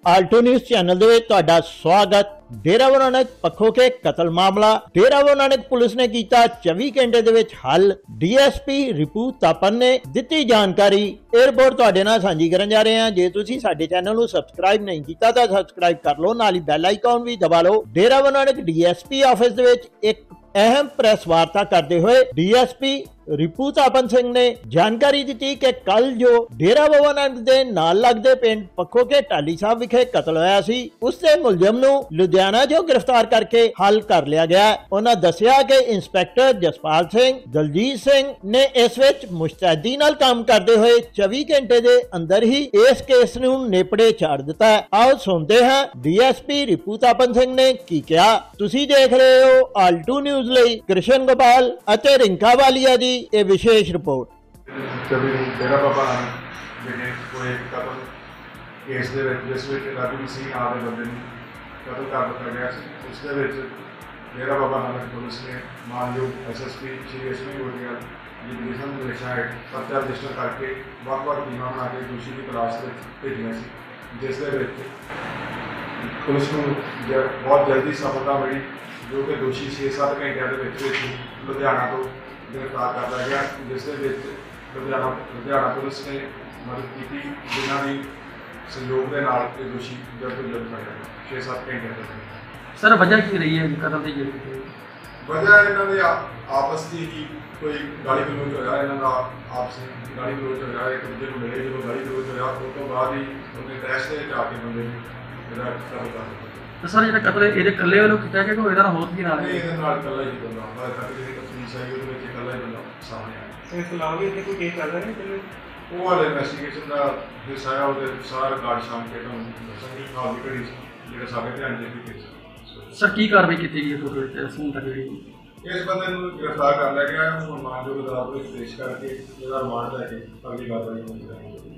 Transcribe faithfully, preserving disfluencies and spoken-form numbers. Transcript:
Alto news channel दे तुहाडा स्वागत। डेरा बाबा नानक पखो के कतल मामला डेरा बाबा नानक पुलिस ने किया चौबीस घंटे दे विच हल। डीएसपी रिपू तापन ने दी जानकारी ए रिपोर्ट तुहाडे नाल सांझी करन जा रहे हैं। जे तुसीं साडे चैनल नूं सबसक्राइब नहीं किया तो सबसक्राइब कर लो, नाल ही बैल आइकॉन भी दबा लो। डेरा बाबा नानक डीएसपी ऑफिस दे विच एक अहम प्रेस वार्ता करते हुए डीएसपी रिपू तापन सिंह ने जानकारी दी कि कल जो डेरा बाबा नानक दे नाल लगदे पिंड पखो के टाली साहब विखे कतल होया सी, उससे मुलजम नूं लुधियाना जो गिरफ्तार करके हल कर लिया गया। उन्होंने दस्सिया कि इंस्पैक्टर जसपाल सिंह दलजीत सिंह ने इस विच मुस्तैदी नाल काम करते हुए चौबीस घंटे के अंदर ही इस केस नूं नेपड़े चाड़ दिता है। आओ सुनते हैं डीएसपी रिपू तापन सिंह ने की कहा। तुसीं देख रहे हो आल्टो न्यूज़ लई कृष्ण गोपाल अते रिंका वालिया दी ये विशेष रिपोर्ट। जब डेरा बाबा जिन्हें कोई कतल केस दे विच जिस विच राजू सिंह नाम दे बंदे नूं कतल कर दिता गया सी, उसदे विच डेरा बाबा नानक पुलिस ने मानयोग S S P Shri S P Gotiyal ji division निर्देशा हेठ पर्चा रजिस्टर करके ਵੱਖ-ਵੱਖ टीमां बना के दोषी की तलाश में भेजिया सी, जिस दे विच पुलिस नूं बहुत जल्दी सफलता मिली जो कि दोषी छे सत्त घंटिया के विच विच लुधियाना तो गिरफ्तार कर लिया गया, जिस लुधियाना लुधियाना पुलिस ने मदद की जिन्हों की सहयोग के नाल दोषी जल्द तो जल्द फड़िया गया छे सत्त घंटे तक। सर वजह की रही है कतल की? वजह इन्हों के आपस की ही कोई गाली गलोच होया, इन्हों आपस गाली गलोच होया, एक दूसरे को मिले जो गाली गलोच होया उस तो बाद ही उन्हें तैश के आके बंदे मेरा कतल कर दिया। तो सर जो कतल ये कल्ले वालों किया कि कोई इधर होर भी नाल नहीं ये नाल कल्ला ही बंदा है तक जी तफसील सही ਉਹਦੇ ਵਿੱਚ कल्ला ही बंदा सामने आया। ਇਸ ਤੋਂ ਇਲਾਵਾ ਵੀ ਇੱਥੇ ਕੋਈ ਕੇਸ ਚੱਲ ਰਿਹਾ ਨਹੀਂ? ਉਹ ਵਾਲੇ ਇਨਵੈਸਟੀਗੇਸ਼ਨ ਦਾ ਹਿੱਸਾ ਆ, ਉਹਦੇ ਸਾਰਾ ਰਿਕਾਰਡ ਸ਼ਾਮ ਕੇ ਤੁਹਾਨੂੰ ਦੱਸਾਂਗੇ ਖਾਲ ਦੀ ਘੜੀ ਜਿਹੜਾ ਸਾਡੇ ਧਿਆਨ ਦੇ ਵਿੱਚ ਕੇਸ। ਸਰ ਕੀ ਕਾਰਵਾਈ ਕੀਤੀ ਗਈ ਤੁਹਾਡੇ ਤੇ ਅਸੂਲ ਤੱਕ ਜਿਹੜੀ ਇਸ ਬੰਦੇ ਨੂੰ ਗ੍ਰਿਫਤਾਰ ਕਰ ਲਿਆ ਗਿਆ, ਹੁਣ ਮਾਨਯੋਗ ਅਦਾਲਤ ਵਿੱਚ ਪੇਸ਼ ਕਰਕੇ ਇਹਦਾ ਰਿਮਾਂਡ ਲੈ ਕੇ ਅਗਲੀ ਕਾਰਵਾਈ ਹੋਣੀ ਚਾਹੀਦੀ ਹੈ।